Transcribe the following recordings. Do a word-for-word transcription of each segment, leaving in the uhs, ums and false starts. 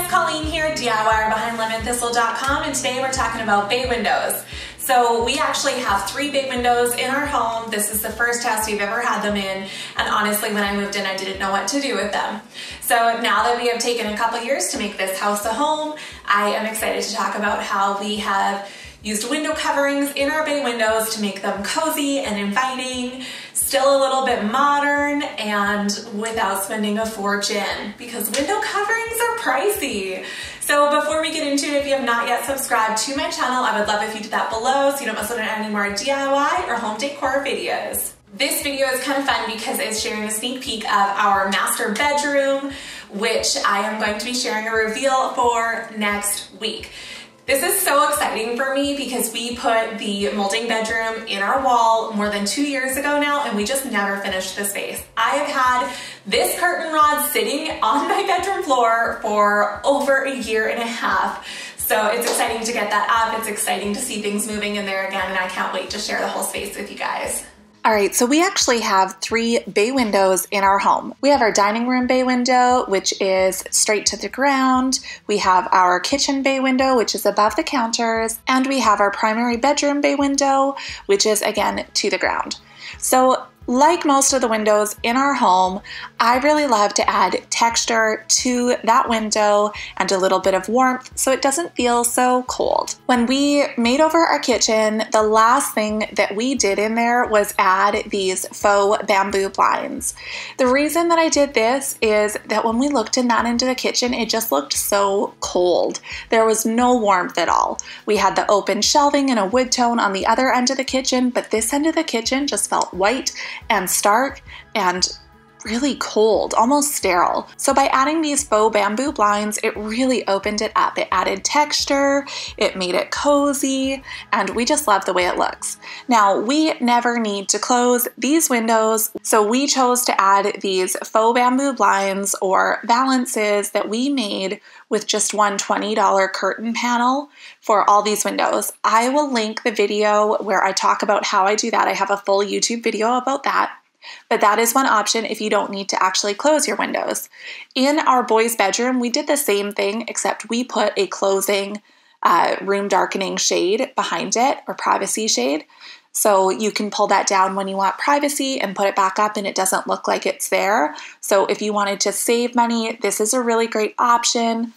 Colleen here, D I Y er behind lemon thistle dot com, and today we're talking about bay windows. So we actually have three bay windows in our home. This is the first house we've ever had them in, and honestly when I moved in I didn't know what to do with them. So now that we have taken a couple years to make this house a home, I am excited to talk about how we have used window coverings in our bay windows to make them cozy and inviting, still a little bit modern, and without spending a fortune, because window coverings are pricey. So before we get into it, if you have not yet subscribed to my channel, I would love if you did that below so you don't miss out on any more D I Y or home decor videos. This video is kind of fun because it's sharing a sneak peek of our master bedroom, which I am going to be sharing a reveal for next week. This is so exciting for me because we put the molding bedroom in our wall more than two years ago now, and we just never finished the space. I have had this curtain rod sitting on my bedroom floor for over a year and a half. So it's exciting to get that up. It's exciting to see things moving in there again, and I can't wait to share the whole space with you guys. All right, so we actually have three bay windows in our home. We have our dining room bay window, which is straight to the ground. We have our kitchen bay window, which is above the counters. And we have our primary bedroom bay window, which is again to the ground. So like most of the windows in our home, I really love to add texture to that window and a little bit of warmth so it doesn't feel so cold. When we made over our kitchen, the last thing that we did in there was add these faux bamboo blinds. The reason that I did this is that when we looked in that into the kitchen, it just looked so cold. There was no warmth at all. We had the open shelving and a wood tone on the other end of the kitchen, but this end of the kitchen just felt white and stark and really cold, almost sterile. So by adding these faux bamboo blinds, it really opened it up. It added texture, it made it cozy, and we just love the way it looks. Now, we never need to close these windows, so we chose to add these faux bamboo blinds or valances that we made with just one twenty dollar curtain panel for all these windows. I will link the video where I talk about how I do that. I have a full YouTube video about that. But that is one option if you don't need to actually close your windows. In our boys' bedroom, we did the same thing, except we put a closing uh, room darkening shade behind it, or privacy shade. So you can pull that down when you want privacy and put it back up and it doesn't look like it's there. So if you wanted to save money, this is a really great option.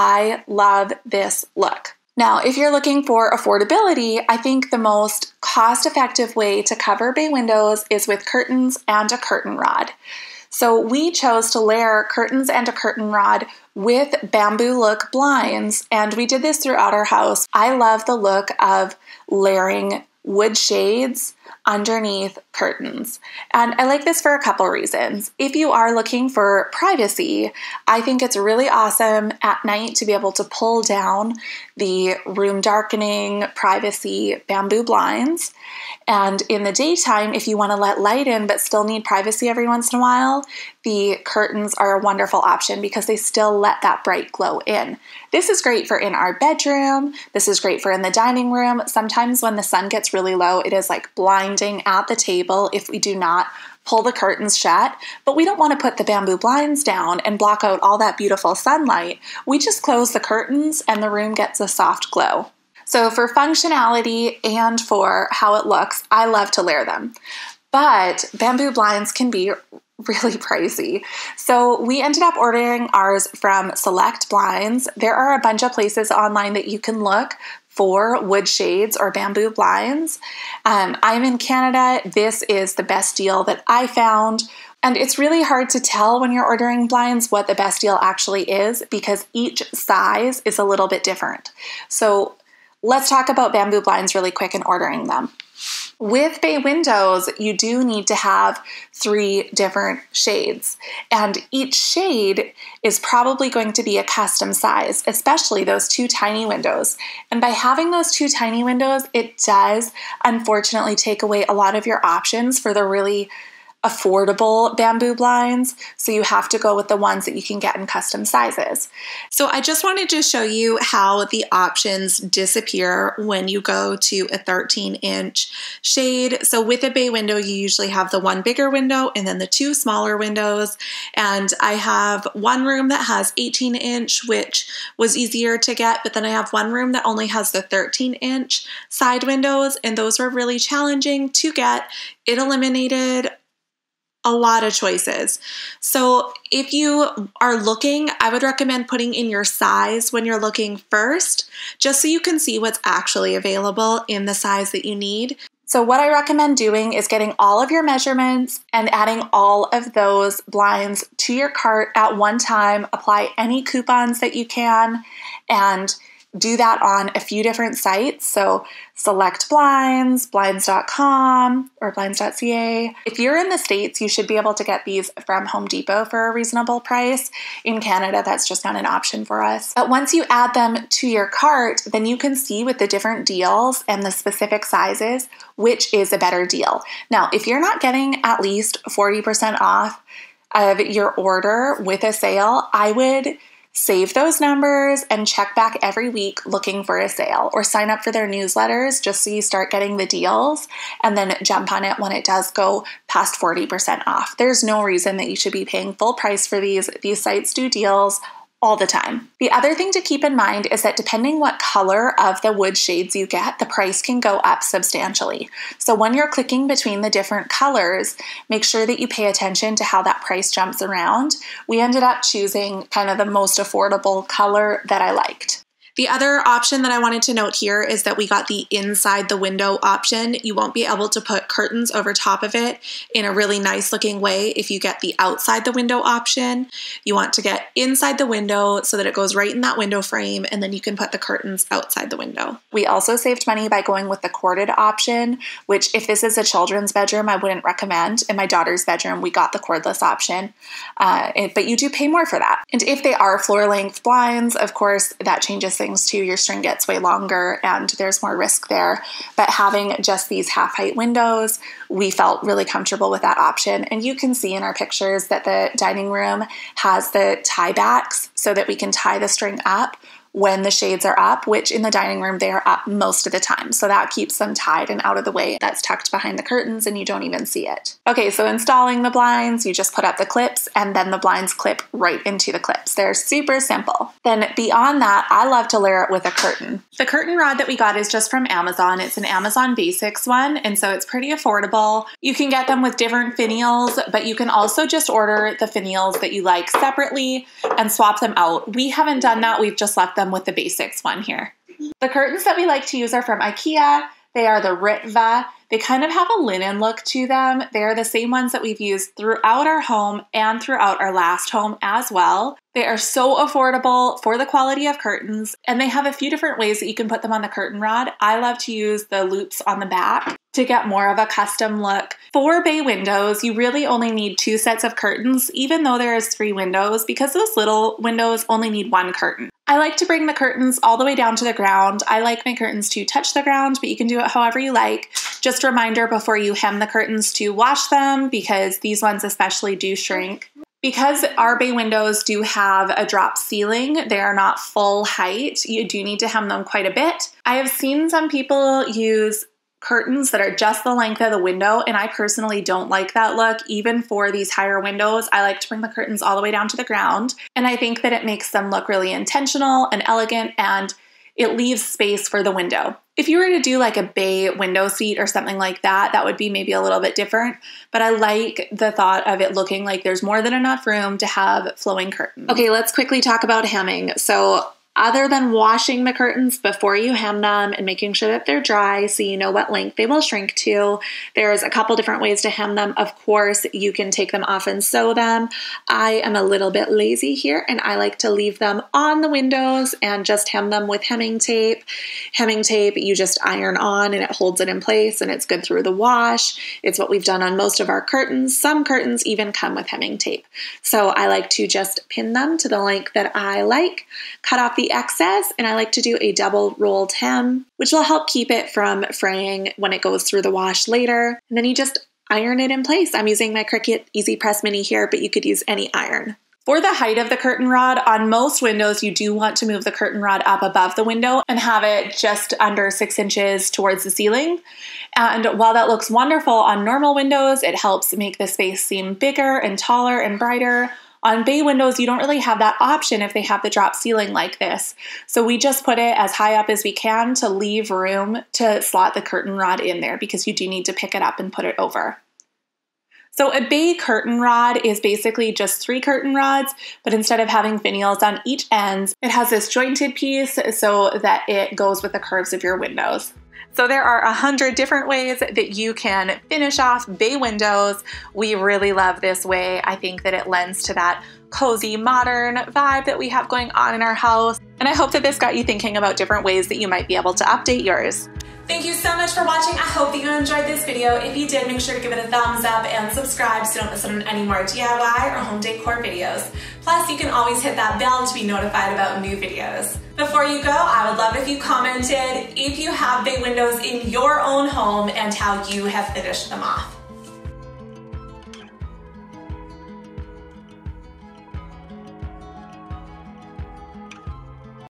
I love this look. Now, if you're looking for affordability, I think the most cost-effective way to cover bay windows is with curtains and a curtain rod. So we chose to layer curtains and a curtain rod with bamboo look blinds, and we did this throughout our house. I love the look of layering wood shades underneath curtains. And I like this for a couple reasons. If you are looking for privacy, I think it's really awesome at night to be able to pull down the room darkening privacy bamboo blinds. And in the daytime, if you want to let light in but still need privacy every once in a while, the curtains are a wonderful option because they still let that bright glow in. This is great for in our bedroom. This is great for in the dining room. Sometimes when the sun gets really low, it is like blinding at the table if we do not pull the curtains shut, but we don't want to put the bamboo blinds down and block out all that beautiful sunlight. We just close the curtains and the room gets a soft glow. So for functionality and for how it looks, I love to layer them. But bamboo blinds can be really pricey. So we ended up ordering ours from Select Blinds. There are a bunch of places online that you can look for wood shades or bamboo blinds. Um, I'm in Canada. This is the best deal that I found. And it's really hard to tell when you're ordering blinds what the best deal actually is because each size is a little bit different. So let's talk about bamboo blinds really quick and ordering them. With bay windows, you do need to have three different shades, and each shade is probably going to be a custom size, especially those two tiny windows. And by having those two tiny windows, it does unfortunately take away a lot of your options for the really affordable bamboo blinds, so you have to go with the ones that you can get in custom sizes. So I just wanted to show you how the options disappear when you go to a thirteen inch shade. So with a bay window, you usually have the one bigger window and then the two smaller windows. And I have one room that has eighteen inch, which was easier to get, but then I have one room that only has the thirteen inch side windows, and those were really challenging to get. It eliminated a lot of choices. So if you are looking, I would recommend putting in your size when you're looking first, just so you can see what's actually available in the size that you need. So what I recommend doing is getting all of your measurements and adding all of those blinds to your cart at one time. Apply any coupons that you can and do that on a few different sites. So Select Blinds, blinds dot com, or blinds dot c a. If you're in the States, you should be able to get these from Home Depot for a reasonable price. In Canada, that's just not an option for us. But once you add them to your cart, then you can see with the different deals and the specific sizes, which is a better deal. Now, if you're not getting at least forty percent off of your order with a sale, I would save those numbers and check back every week looking for a sale, or sign up for their newsletters just so you start getting the deals and then jump on it when it does go past forty percent off. There's no reason that you should be paying full price for these. These sites do deals all the time. The other thing to keep in mind is that depending what color of the wood shades you get, the price can go up substantially. So when you're clicking between the different colors, make sure that you pay attention to how that price jumps around. We ended up choosing kind of the most affordable color that I liked. The other option that I wanted to note here is that we got the inside the window option. You won't be able to put curtains over top of it in a really nice looking way if you get the outside the window option. You want to get inside the window so that it goes right in that window frame, and then you can put the curtains outside the window. We also saved money by going with the corded option, which if this is a children's bedroom, I wouldn't recommend. In my daughter's bedroom, we got the cordless option, uh, but you do pay more for that. And if they are floor length blinds, of course, that changes things too. Your string gets way longer and there's more risk there. But having just these half height windows, we felt really comfortable with that option. And you can see in our pictures that the dining room has the tie backs so that we can tie the string up when the shades are up, which in the dining room, they are up most of the time. So that keeps them tied and out of the way. That's tucked behind the curtains and you don't even see it. Okay, so installing the blinds, you just put up the clips and then the blinds clip right into the clips. They're super simple. Then beyond that, I love to layer it with a curtain. The curtain rod that we got is just from Amazon. It's an Amazon Basics one, and so it's pretty affordable. You can get them with different finials, but you can also just order the finials that you like separately and swap them out. We haven't done that. We've just left them with the Basics one here. The curtains that we like to use are from IKEA. They are the Ritva. They kind of have a linen look to them. They're the same ones that we've used throughout our home and throughout our last home as well. They are so affordable for the quality of curtains, and they have a few different ways that you can put them on the curtain rod. I love to use the loops on the back to get more of a custom look. For bay windows, you really only need two sets of curtains, even though there is three windows, because those little windows only need one curtain. I like to bring the curtains all the way down to the ground. I like my curtains to touch the ground, but you can do it however you like. Just a reminder before you hem the curtains to wash them, because these ones especially do shrink. Because our bay windows do have a drop ceiling, they are not full height. You do need to hem them quite a bit. I have seen some people use curtains that are just the length of the window, and I personally don't like that look. Even for these higher windows, I like to bring the curtains all the way down to the ground, and I think that it makes them look really intentional and elegant, and it leaves space for the window. If you were to do like a bay window seat or something like that, that would be maybe a little bit different, but I like the thought of it looking like there's more than enough room to have flowing curtains. Okay, let's quickly talk about hemming. So other than washing the curtains before you hem them and making sure that they're dry so you know what length they will shrink to, there's a couple different ways to hem them. Of course, you can take them off and sew them. I am a little bit lazy here, and I like to leave them on the windows and just hem them with hemming tape. Hemming tape, you just iron on and it holds it in place, and it's good through the wash. It's what we've done on most of our curtains. Some curtains even come with hemming tape. So I like to just pin them to the length that I like, cut off the excess, and I like to do a double rolled hem, which will help keep it from fraying when it goes through the wash later. And then you just iron it in place. I'm using my Cricut Easy Press Mini here, but you could use any iron. For the height of the curtain rod, on most windows, you do want to move the curtain rod up above the window and have it just under six inches towards the ceiling. And while that looks wonderful on normal windows, it helps make the space seem bigger and taller and brighter. On bay windows, you don't really have that option if they have the drop ceiling like this. So we just put it as high up as we can to leave room to slot the curtain rod in there, because you do need to pick it up and put it over. So a bay curtain rod is basically just three curtain rods, but instead of having finials on each end, it has this jointed piece so that it goes with the curves of your windows. So there are a hundred different ways that you can finish off bay windows. We really love this way. I think that it lends to that cozy, modern vibe that we have going on in our house. And I hope that this got you thinking about different ways that you might be able to update yours. Thank you so much for watching. I hope that you enjoyed this video. If you did, make sure to give it a thumbs up and subscribe so you don't miss out on any more D I Y or home decor videos. Plus, you can always hit that bell to be notified about new videos. Before you go, I would love if you commented if you have bay windows in your own home and how you have finished them off.